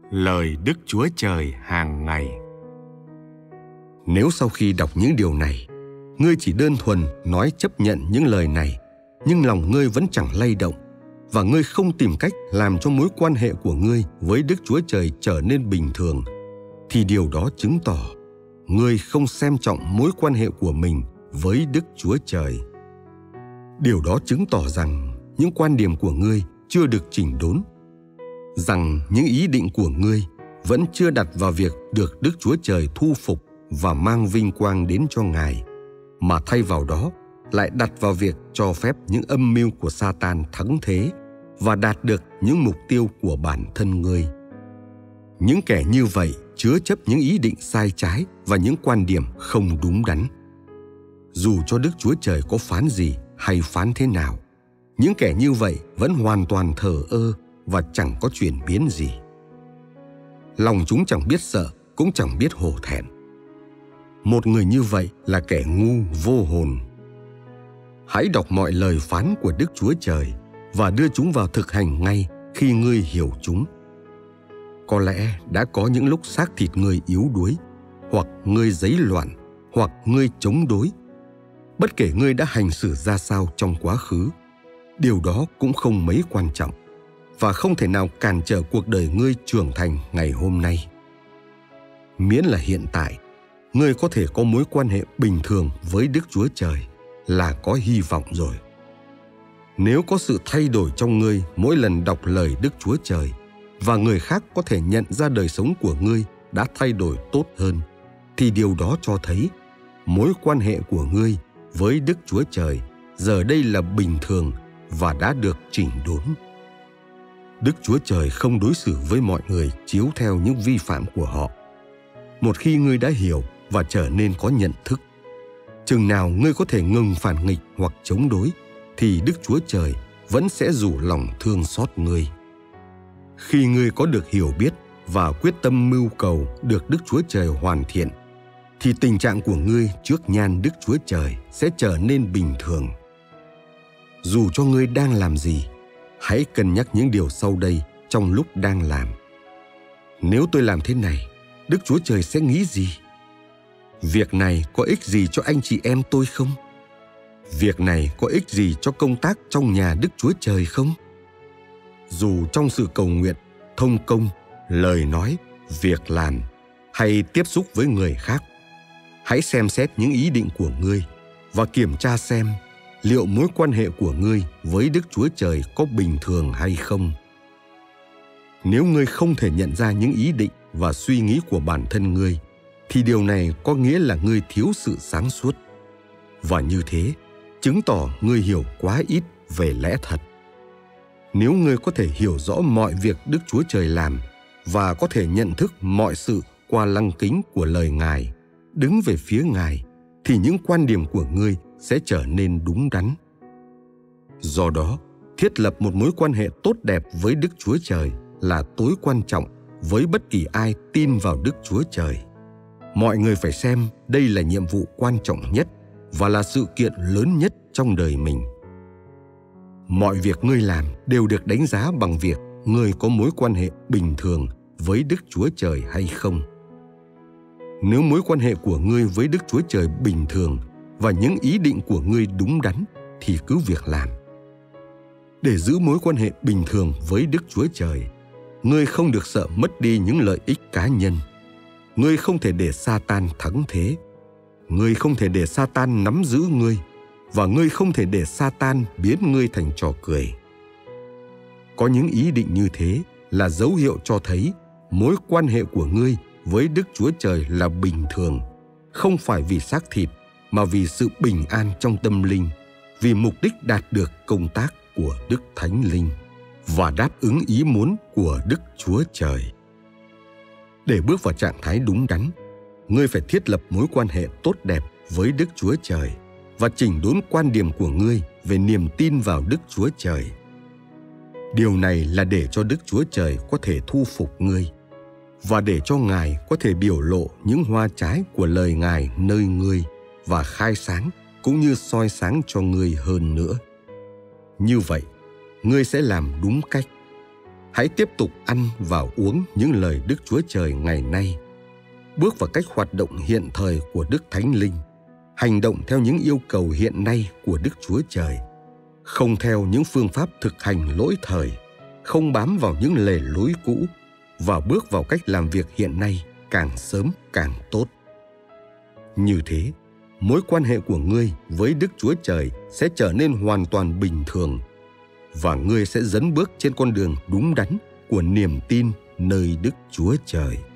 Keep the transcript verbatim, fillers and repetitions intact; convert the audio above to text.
Lời Đức Chúa Trời hàng ngày. Nếu sau khi đọc những điều này, ngươi chỉ đơn thuần nói chấp nhận những lời này, nhưng lòng ngươi vẫn chẳng lay động, và ngươi không tìm cách làm cho mối quan hệ của ngươi với Đức Chúa Trời trở nên bình thường, thì điều đó chứng tỏ ngươi không xem trọng mối quan hệ của mình với Đức Chúa Trời. Điều đó chứng tỏ rằng những quan điểm của ngươi chưa được chỉnh đốn, rằng những ý định của ngươi vẫn chưa đặt vào việc được Đức Chúa Trời thu phục và mang vinh quang đến cho Ngài, mà thay vào đó lại đặt vào việc cho phép những âm mưu của Sa-tan thắng thế và đạt được những mục tiêu của bản thân ngươi. Những kẻ như vậy chứa chấp những ý định sai trái và những quan điểm không đúng đắn. Dù cho Đức Chúa Trời có phán gì hay phán thế nào, những kẻ như vậy vẫn hoàn toàn thờ ơ và chẳng có chuyển biến gì. Lòng chúng chẳng biết sợ, cũng chẳng biết hổ thẹn. Một người như vậy là kẻ ngu vô hồn. Hãy đọc mọi lời phán của Đức Chúa Trời và đưa chúng vào thực hành ngay khi ngươi hiểu chúng. Có lẽ đã có những lúc xác thịt ngươi yếu đuối, hoặc ngươi giấy loạn, hoặc ngươi chống đối. Bất kể ngươi đã hành xử ra sao trong quá khứ, điều đó cũng không mấy quan trọng và không thể nào cản trở cuộc đời ngươi trưởng thành ngày hôm nay. Miễn là hiện tại, ngươi có thể có mối quan hệ bình thường với Đức Chúa Trời là có hy vọng rồi. Nếu có sự thay đổi trong ngươi mỗi lần đọc lời Đức Chúa Trời và người khác có thể nhận ra đời sống của ngươi đã thay đổi tốt hơn, thì điều đó cho thấy mối quan hệ của ngươi với Đức Chúa Trời giờ đây là bình thường và đã được chỉnh đốn. Đức Chúa Trời không đối xử với mọi người chiếu theo những vi phạm của họ. Một khi ngươi đã hiểu và trở nên có nhận thức, chừng nào ngươi có thể ngừng phản nghịch hoặc chống đối, thì Đức Chúa Trời vẫn sẽ rủ lòng thương xót ngươi. Khi ngươi có được hiểu biết và quyết tâm mưu cầu được Đức Chúa Trời hoàn thiện, thì tình trạng của ngươi trước nhan Đức Chúa Trời sẽ trở nên bình thường. Dù cho ngươi đang làm gì, hãy cân nhắc những điều sau đây trong lúc đang làm. Nếu tôi làm thế này, Đức Chúa Trời sẽ nghĩ gì? Việc này có ích gì cho anh chị em tôi không? Việc này có ích gì cho công tác trong nhà Đức Chúa Trời không? Dù trong sự cầu nguyện, thông công, lời nói, việc làm hay tiếp xúc với người khác, hãy xem xét những ý định của ngươi và kiểm tra xem liệu mối quan hệ của ngươi với Đức Chúa Trời có bình thường hay không. Nếu ngươi không thể nhận ra những ý định và suy nghĩ của bản thân ngươi, thì điều này có nghĩa là ngươi thiếu sự sáng suốt. Và như thế, chứng tỏ ngươi hiểu quá ít về lẽ thật. Nếu ngươi có thể hiểu rõ mọi việc Đức Chúa Trời làm và có thể nhận thức mọi sự qua lăng kính của lời Ngài, đứng về phía Ngài, thì những quan điểm của ngươi sẽ trở nên đúng đắn. Do đó, thiết lập một mối quan hệ tốt đẹp với Đức Chúa Trời là tối quan trọng với bất kỳ ai tin vào Đức Chúa Trời. Mọi người phải xem đây là nhiệm vụ quan trọng nhất và là sự kiện lớn nhất trong đời mình. Mọi việc ngươi làm đều được đánh giá bằng việc ngươi có mối quan hệ bình thường với Đức Chúa Trời hay không. Nếu mối quan hệ của ngươi với Đức Chúa Trời bình thường và những ý định của ngươi đúng đắn, thì cứ việc làm. Để giữ mối quan hệ bình thường với Đức Chúa Trời, ngươi không được sợ mất đi những lợi ích cá nhân. Ngươi không thể để Sa-tan thắng thế. Ngươi không thể để Sa-tan nắm giữ ngươi, và ngươi không thể để Sa-tan biến ngươi thành trò cười. Có những ý định như thế là dấu hiệu cho thấy mối quan hệ của ngươi với Đức Chúa Trời là bình thường, không phải vì xác thịt, mà vì sự bình an trong tâm linh, vì mục đích đạt được công tác của Đức Thánh Linh và đáp ứng ý muốn của Đức Chúa Trời. Để bước vào trạng thái đúng đắn, ngươi phải thiết lập mối quan hệ tốt đẹp với Đức Chúa Trời và chỉnh đốn quan điểm của ngươi về niềm tin vào Đức Chúa Trời. Điều này là để cho Đức Chúa Trời có thể thu phục ngươi và để cho Ngài có thể biểu lộ những hoa trái của lời Ngài nơi ngươi và khai sáng cũng như soi sáng cho ngươi hơn nữa. Như vậy, ngươi sẽ làm đúng cách. Hãy tiếp tục ăn và uống những lời Đức Chúa Trời ngày nay. Bước vào cách hoạt động hiện thời của Đức Thánh Linh, hành động theo những yêu cầu hiện nay của Đức Chúa Trời, không theo những phương pháp thực hành lỗi thời, không bám vào những lề lối cũ, và bước vào cách làm việc hiện nay càng sớm càng tốt. Như thế, mối quan hệ của ngươi với Đức Chúa Trời sẽ trở nên hoàn toàn bình thường, và ngươi sẽ dấn bước trên con đường đúng đắn của niềm tin nơi Đức Chúa Trời.